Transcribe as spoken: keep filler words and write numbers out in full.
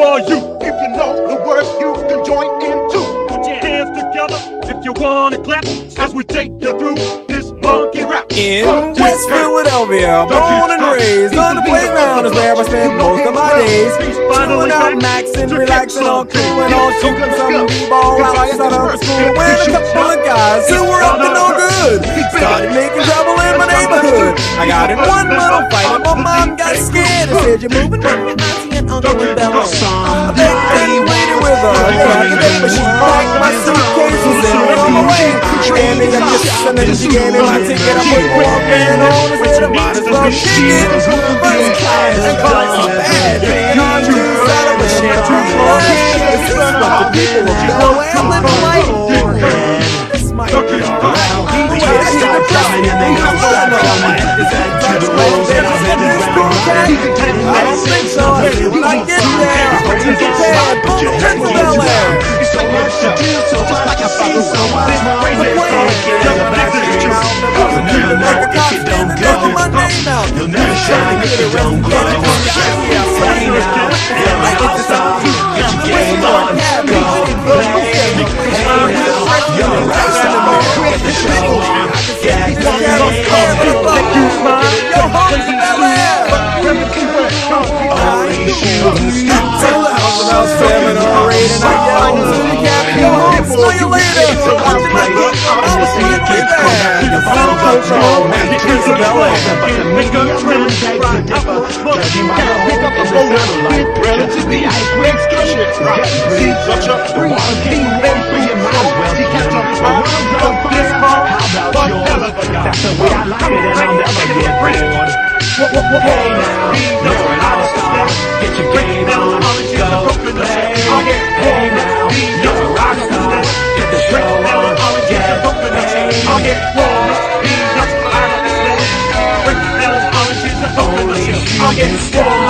for you. If you know the words, you can join in too. Put your hands together if you wanna clap as we take you through this monkey rap. In West Philadelphia, born and raised on the playground is where I spend most of my days. Chilling out, maxing, relaxing, all cool and all shooting some b-ball while I started up school. When a couple of guys who were up to no good started making trouble in my neighborhood. I got in one little fight and my mom got scared and said, "You're moving from your auntie and uncle in Bel Air." I begged Betty waited with her the day, but she packed my suitcases and went on my way. She gave me the kiss and then she gave me my ticket. I put walking on and said I might as well kick it. First class and cause so bad. Being on two sides of the shit too long. This is what the people of Delaware live like. This might be alright. The way I hear the pressing and they come on is that touch rolls and I'm in this cool cat. I don't think so. When I get there, I'll be prepared. Pull the Prince of Bel Air. It's so much to do, so just like I see so much. The plan is back to you. Like a cop standing over my name out. You'll never shine if you don't go. Yeah, I'm saying now. Yeah, I get this out. Get your game on. Go play. Hey now. You're a rock star. Get the show on. Get the game on. Yo, home to Bel Air. Only shoes. Tell the house when I was seven or eight and I yelled to the captain. Yo, home, see you later. Watching my book. I was finally there. The final coach home at the Prince of Bel Air. But the nigga really right upper. Judging my pick up a boat like relatively ice cream sketches. See such a free king ready for your mouth. Well, he kept up his arms up for this ball. How about yours? That's the way I like it and I'll never get bored. Hey now, you're an all-star. Get your game on, go play. Hey now, you're a rock star. Get the show on, get paid. Only you.